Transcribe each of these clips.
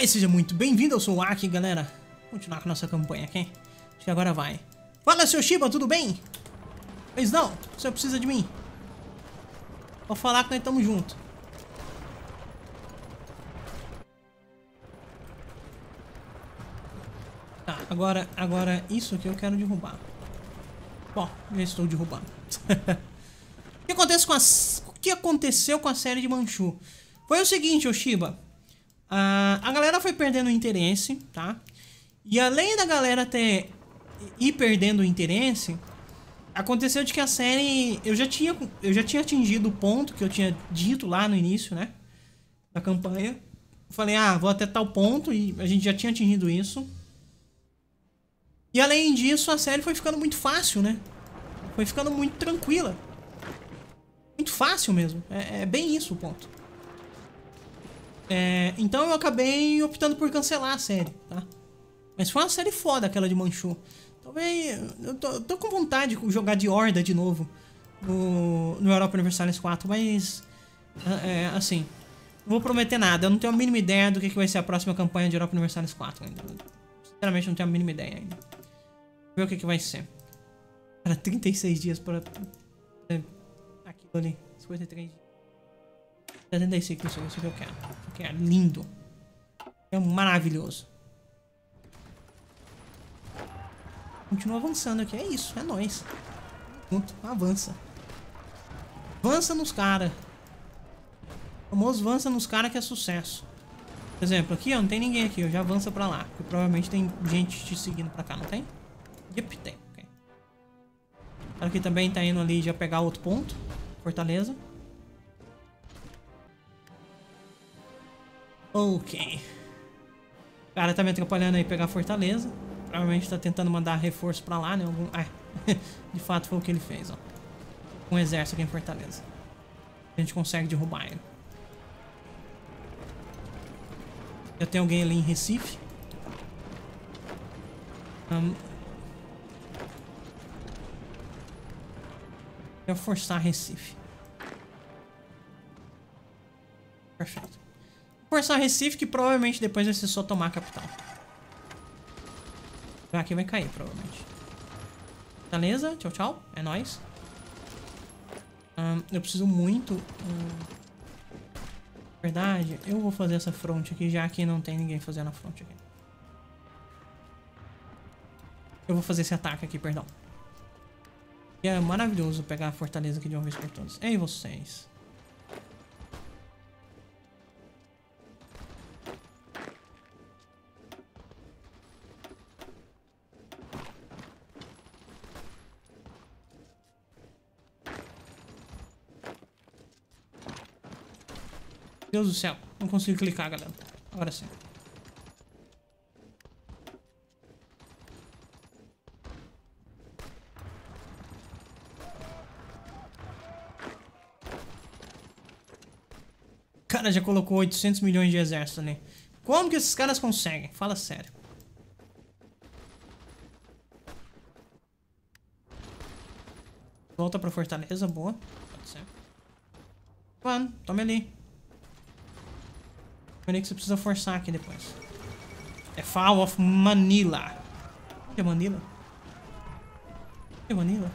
Olá e seja muito bem-vindo, eu sou o Aki, galera. Vamos continuar com a nossa campanha aqui. Acho que agora vai. Fala, seu Shiba, tudo bem? Pois não, você precisa de mim. Vou falar que nós estamos juntos. Tá, agora isso aqui eu quero derrubar. Bom, já estou derrubando. O que aconteceu com a série de Manchu? Foi o seguinte, ô Shiba. A galera foi perdendo o interesse, tá? E além da galera ir perdendo o interesse, aconteceu de que a série... Eu já tinha atingido o ponto que eu tinha dito lá no início, né? Da campanha. Eu falei, vou até tal ponto, e a gente já tinha atingido isso. E além disso, a série foi ficando muito fácil, né? Foi ficando muito tranquila. Muito fácil mesmo. É bem isso o ponto. Então eu acabei optando por cancelar a série, tá? Mas foi uma série foda aquela de Manchu. Talvez... Eu tô com vontade de jogar de Horda de novo no Europa Universalis 4, mas... assim... Não vou prometer nada. Eu não tenho a mínima ideia do que vai ser a próxima campanha de Europa Universalis 4 ainda. Sinceramente, não tenho a mínima ideia ainda. Vamos ver o que vai ser. Cara, 36 dias para... Aquilo ali. 53 dias. 75, isso que eu quero. Isso aqui é lindo. É maravilhoso. Continua avançando aqui. É isso, é nóis. Avança. Avança nos caras. O famoso avança nos caras que é sucesso. Por exemplo, aqui ó, não tem ninguém aqui. Já avança pra lá. Porque provavelmente tem gente te seguindo pra cá, não tem? Yep, tem. Okay. O cara aqui também tá indo ali já pegar outro ponto. Fortaleza. Ok. O cara tá me atrapalhando aí pegar a fortaleza. Provavelmente tá tentando mandar reforço pra lá, né? De fato foi o que ele fez, ó. Um exército aqui em Fortaleza. A gente consegue derrubar ele. Já tem alguém ali em Recife. Eu vou forçar Recife. Perfeito. Forçar Recife, que provavelmente depois vai ser só tomar a capital. Aqui vai cair, provavelmente. Beleza, tchau, tchau. É nóis. Eu preciso muito... Verdade, eu vou fazer essa fronte aqui, já que não tem ninguém fazendo a fronte aqui. Eu vou fazer esse ataque aqui, perdão. E é maravilhoso pegar a fortaleza aqui de uma vez por todas. Ei, vocês. Deus do céu, não consigo clicar, galera. Agora sim. O cara já colocou 800 milhões de exército ali. Como que esses caras conseguem? Fala sério. Volta pra fortaleza, boa. Pode ser. Mano, tome ali. Peraí que você precisa forçar aqui depois. É Fall of Manila. O que é Manila? O que é Manila?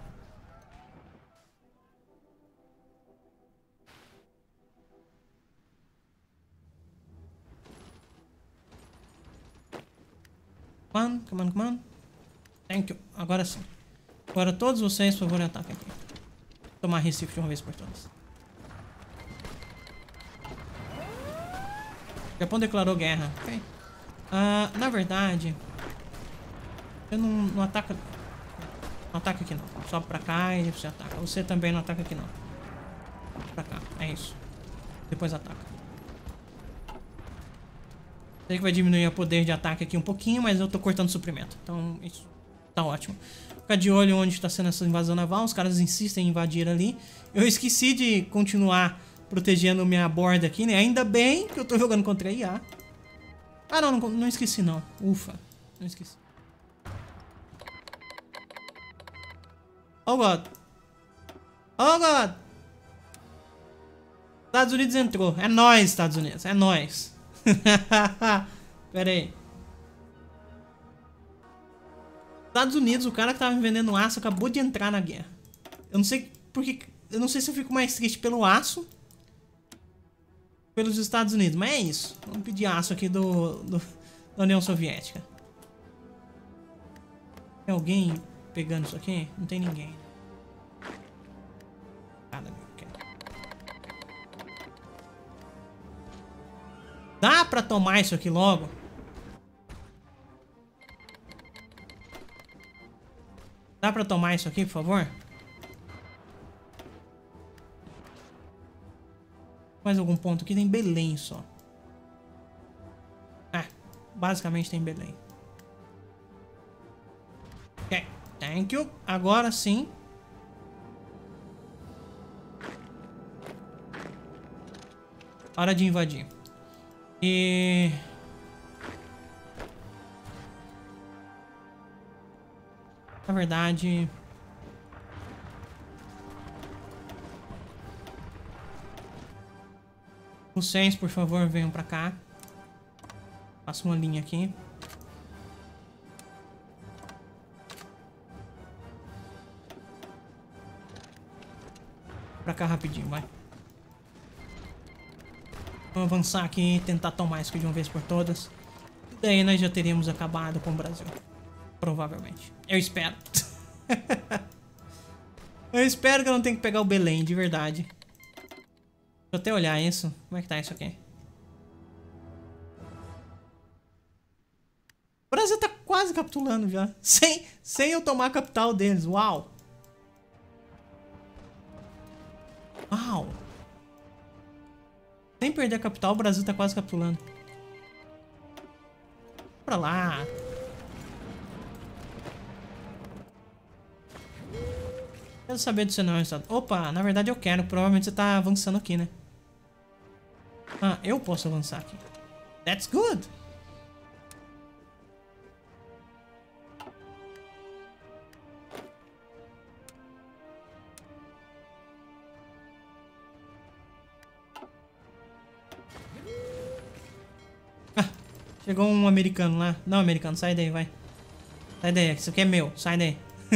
Come on. Thank you. Agora sim. Agora todos vocês, por favor, ataquem aqui. Tomar Recife de uma vez por todas. O Japão declarou guerra. Ok. Na verdade... Você não ataca... Não ataca aqui não. Sobe pra cá e você ataca. Você também não ataca aqui não. Pra cá. É isso. Depois ataca. Sei que vai diminuir o poder de ataque aqui um pouquinho, mas eu tô cortando suprimento. Então isso tá ótimo. Ficar de olho onde está sendo essa invasão naval. Os caras insistem em invadir ali. Eu esqueci de continuar protegendo minha borda aqui, né? Ainda bem que eu tô jogando contra a IA. Não esqueci não. Ufa, não esqueci. Oh God. Oh God. Estados Unidos entrou. É nóis, Estados Unidos. É nóis. Pera aí. Estados Unidos, o cara que tava me vendendo aço acabou de entrar na guerra. Eu não sei porque... Eu não sei se eu fico mais triste pelo aço, pelos Estados Unidos, mas é isso. Vamos pedir aço aqui da União Soviética. Tem alguém pegando isso aqui? Não tem ninguém. Nada, okay. Dá pra tomar isso aqui logo? Dá pra tomar isso aqui, por favor? Mais algum ponto aqui? Tem Belém só. Basicamente tem Belém. Ok, thank you. Agora sim. Hora de invadir. E... na verdade... Vocês, por favor, venham pra cá. Faça uma linha aqui. Pra cá rapidinho, vai. Vamos avançar aqui e tentar tomar isso aqui de uma vez por todas. E daí nós já teríamos acabado com o Brasil. Provavelmente. Eu espero. Eu espero que eu não tenha que pegar o Belém, de verdade. Deixa eu até olhar isso. Como é que tá isso aqui? O Brasil tá quase capitulando já. Sem eu tomar a capital deles. Uau! Uau! Sem perder a capital, o Brasil tá quase capitulando. Pra lá. Quero saber do seu nome, Estado. Opa, na verdade eu quero. Provavelmente você tá avançando aqui, né? Ah, eu posso avançar aqui. That's good. Chegou um americano lá. Não, americano, sai daí, vai. Sai daí, isso aqui é meu. Sai daí.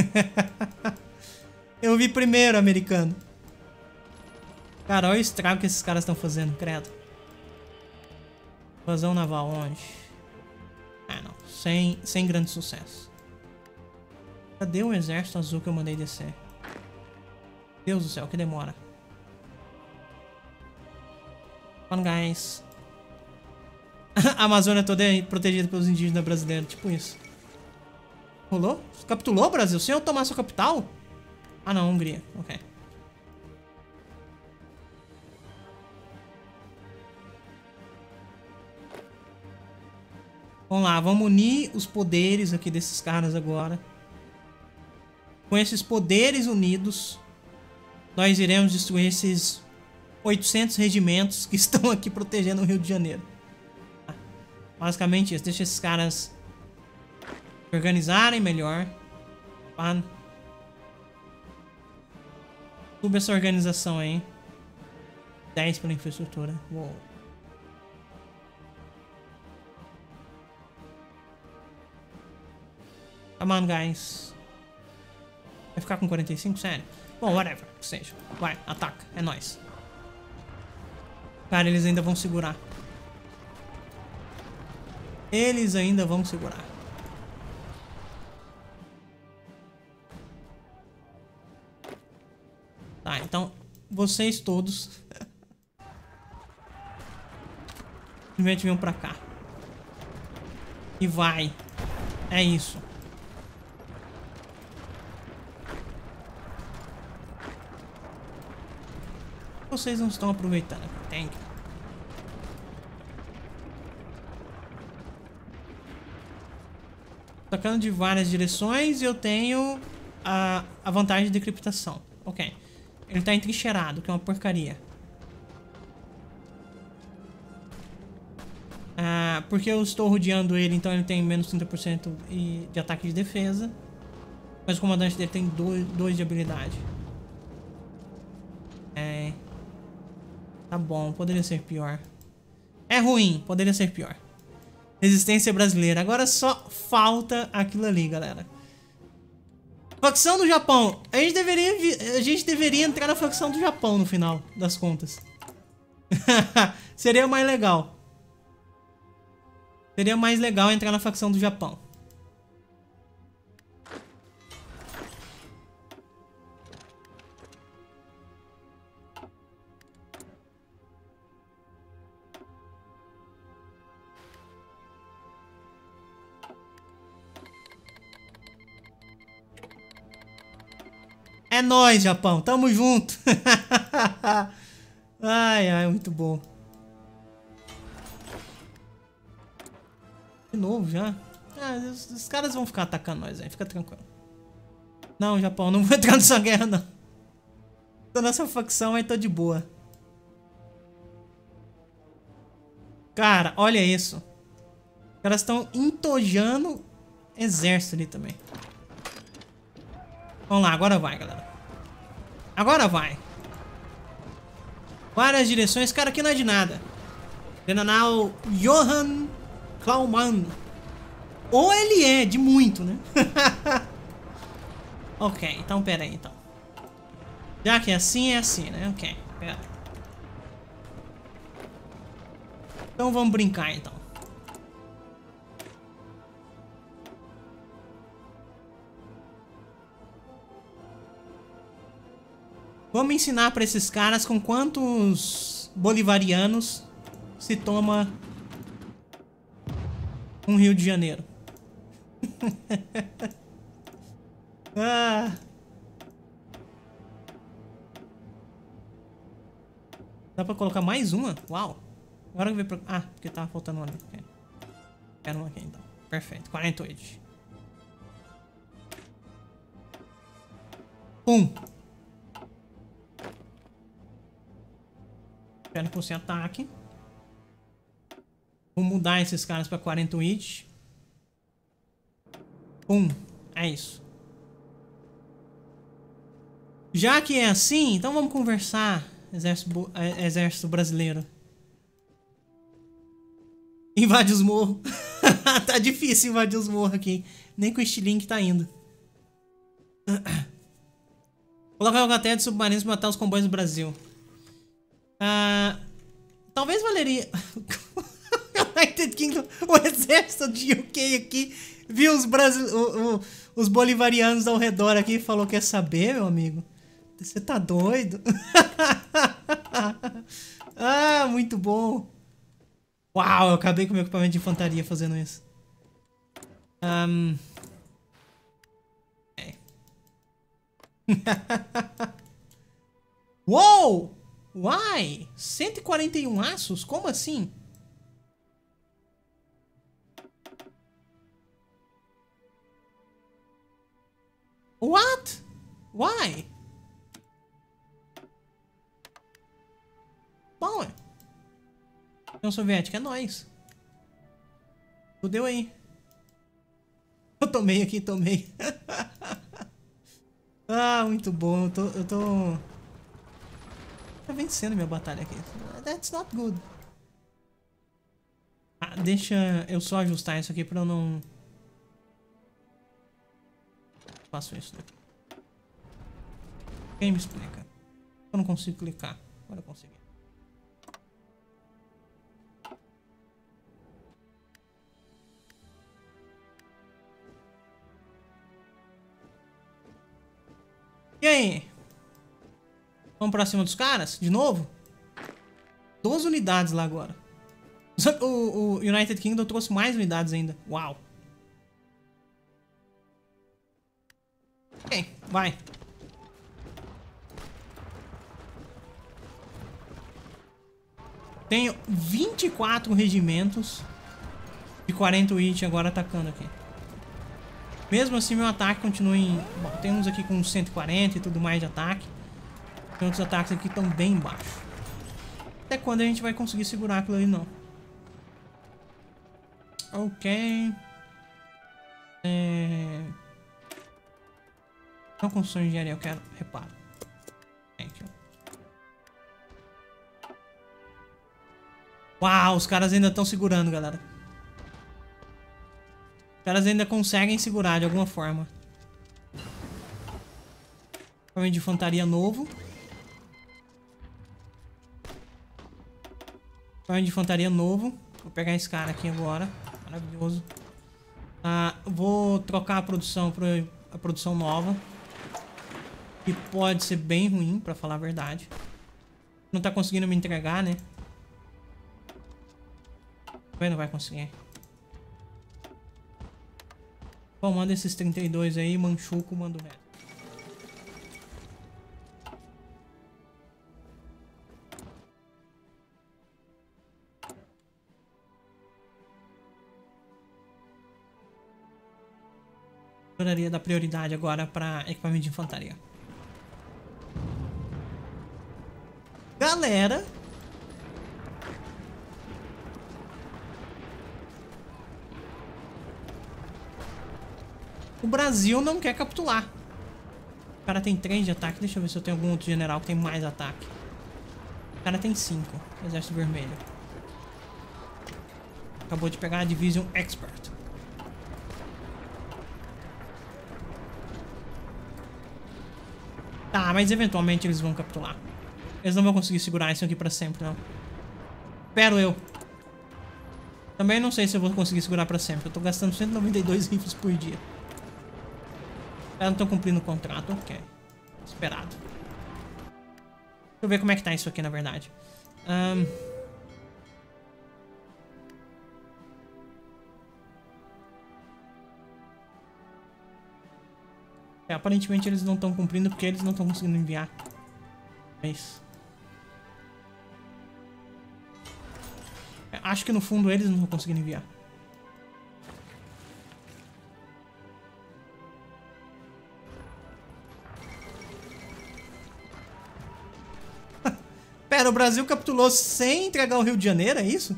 Eu vi primeiro, americano. Cara, olha o estrago que esses caras estão fazendo, credo. Invasão naval onde? Ah, não. Sem grande sucesso. Cadê o exército azul que eu mandei descer? Deus do céu, que demora. Come on, guys. A Amazônia toda é protegida pelos indígenas brasileiros, tipo isso. Rolou? Capitulou o Brasil? Sem eu tomar sua capital? Ah não, Hungria, ok. Vamos lá, vamos unir os poderes aqui desses caras agora. Com esses poderes unidos, nós iremos destruir esses 800 regimentos que estão aqui protegendo o Rio de Janeiro. Basicamente isso, deixa esses caras se organizarem melhor. Suba essa organização aí. 10 pela infraestrutura. Uou. Come on, guys. Vai ficar com 45? Sério? Bom, whatever. Que seja. Vai, ataca. É nóis. Cara, eles ainda vão segurar. Eles ainda vão segurar. Tá, então vocês todos simplesmente venham pra cá. E vai. É isso. Vocês não estão aproveitando. Thank you. Atacando de várias direções e eu tenho a vantagem de decriptação. Ok. Ele tá entrincheirado, que é uma porcaria. Porque eu estou rodeando ele, então ele tem menos 30% de ataque de defesa. Mas o comandante dele tem 2 de habilidade. Tá bom, poderia ser pior. É ruim, poderia ser pior. Resistência brasileira. Agora só falta aquilo ali, galera. Facção do Japão. A gente deveria entrar na facção do Japão no final das contas. Seria mais legal. Seria mais legal entrar na facção do Japão. É nóis, Japão. Tamo junto. Ai, ai, muito bom. De novo já? Ah, os caras vão ficar atacando nós aí. Fica tranquilo. Não, Japão, não vou entrar nessa guerra, não. Tô nessa facção aí, tô de boa. Cara, olha isso. Os caras estão entojando exército ali também. Vamos lá, agora vai, galera. Agora vai. Várias direções. Cara, aqui não é de nada. General Johann Klaumann. Ou ele é, de muito, né? Ok, então pera aí, então. Já que é assim, né? Ok, pera. Então vamos brincar, então. Vamos ensinar pra esses caras com quantos bolivarianos se toma um Rio de Janeiro. Ah. Dá pra colocar mais uma? Uau. Agora eu ver pra... Ah, porque tava faltando uma ali. Okay. Quero uma aqui então. Perfeito. 48. Espero que você ataque. Vou mudar esses caras pra 48. É isso. Já que é assim, então vamos conversar. Exército brasileiro. Invade os morros. Tá difícil invadir os morros aqui. Nem com o estilingue que tá indo. Colocar o cateto de submarinos pra matar os comboios do Brasil. Talvez valeria... United Kingdom, o exército de UK aqui, viu os bolivarianos ao redor aqui e falou: quer saber, meu amigo? Você tá doido? Ah, muito bom. Uau, eu acabei com meu equipamento de infantaria fazendo isso. Uou! Why? 141 aços? Como assim? What? Why? Bom, União Soviética é nóis. Fudeu aí. Eu tomei aqui, tomei. Ah, muito bom. Eu tô... Tá vencendo minha batalha aqui. That's not good. Ah, deixa eu só ajustar isso aqui pra eu não... Faço isso, né? Quem me explica? Eu não consigo clicar. Agora eu consegui. E aí? Vamos pra cima dos caras? De novo? 12 unidades lá agora. O United Kingdom trouxe mais unidades ainda. Uau. Ok, vai. Tenho 24 regimentos de 48 agora atacando aqui. Mesmo assim, meu ataque continua em... Bom, tem uns aqui com 140 e tudo mais de ataque. Tem outros ataques aqui que estão bem baixos. Até quando a gente vai conseguir segurar aquilo ali, não. Ok. Não construção de engenharia, eu quero reparo. Thank you. Uau, os caras ainda estão segurando, galera. Os caras ainda conseguem segurar de alguma forma. Equipamento de infantaria novo. Equipamento de infantaria novo. Vou pegar esse cara aqui agora. Maravilhoso. Vou trocar a produção para a produção nova. Que pode ser bem ruim, pra falar a verdade. Não tá conseguindo me entregar, né? Também não vai conseguir. Bom, manda esses 32 aí, Manchuco, manda o resto. Gostaria da prioridade agora para equipamento de infantaria. Galera, o Brasil não quer capitular. O cara tem 3 de ataque. Deixa eu ver se eu tenho algum outro general que tem mais ataque. O cara tem 5. Exército Vermelho. Acabou de pegar a Division Expert. Tá, mas eventualmente eles vão capitular. Eles não vão conseguir segurar isso aqui pra sempre, não. Espero eu. Também não sei se eu vou conseguir segurar pra sempre. Eu tô gastando 192 rifles por dia. Eles não estão cumprindo o contrato. Ok. Esperado. Deixa eu ver como é que tá isso aqui, na verdade. Aparentemente eles não estão cumprindo porque eles não estão conseguindo enviar. É isso. Acho que no fundo eles não estão conseguindo enviar. Pera, o Brasil capitulou sem entregar o Rio de Janeiro, é isso?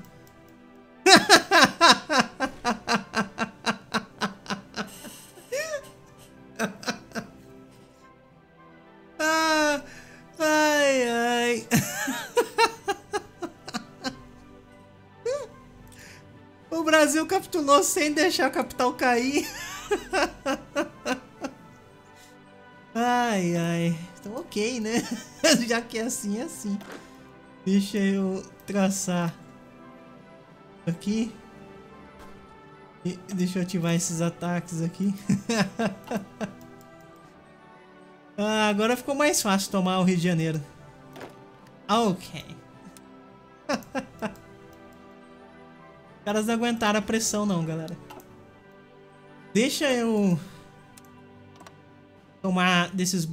O Brasil capitulou sem deixar a capital cair. Ai, ai. Então ok, né? Já que é assim, é assim. Deixa eu traçar aqui. E deixa eu ativar esses ataques aqui. Agora ficou mais fácil tomar o Rio de Janeiro. Ok. Os caras não aguentaram a pressão não, galera. Deixa eu tomar desses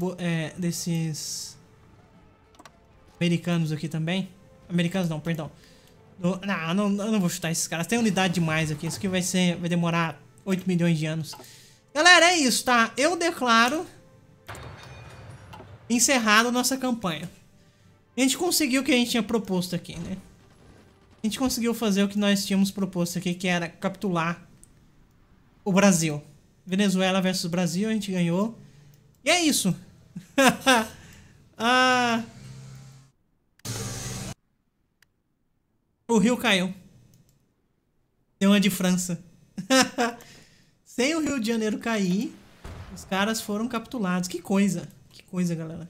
americanos aqui também. Americanos não, perdão. Não, eu não vou chutar esses caras. Tem unidade demais aqui. Isso aqui vai demorar 8 milhões de anos. Galera, é isso, tá? Eu declaro encerrado a nossa campanha. A gente conseguiu o que a gente tinha proposto aqui, né? A gente conseguiu fazer o que nós tínhamos proposto aqui, que era capitular o Brasil. Venezuela versus Brasil, a gente ganhou. E é isso. O Rio caiu. Tem uma de França. Sem o Rio de Janeiro cair, os caras foram capitulados. Que coisa. Que coisa, galera.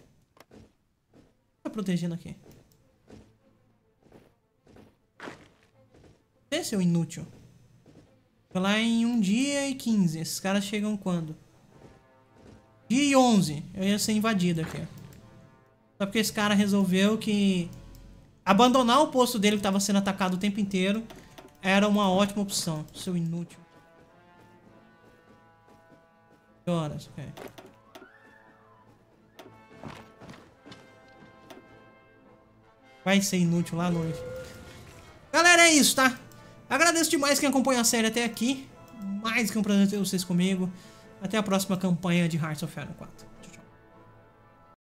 Tá protegendo aqui. Esse é o inútil. Foi lá em 1 dia e 15. Esses caras chegam quando? Dia e 11. Eu ia ser invadido aqui. Só porque esse cara resolveu que abandonar o posto dele que estava sendo atacado o tempo inteiro era uma ótima opção. Seu inútil. Que horas? Ok. Vai ser inútil lá longe. Galera, é isso, tá? Agradeço demais quem acompanha a série até aqui. Mais que um prazer ter vocês comigo. Até a próxima campanha de Hearts of Iron 4.